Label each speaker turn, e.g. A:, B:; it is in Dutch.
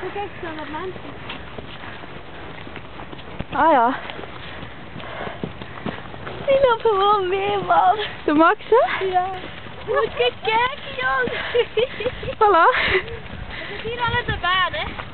A: Så kijk zo naar mensen.
B: Ah ja.
A: Die loopt gewoon mee, man.
B: De Maxen?
A: Ja. Moet je kijken, jongen.
B: Voilà.
A: We zitten hier al in de baan, hè.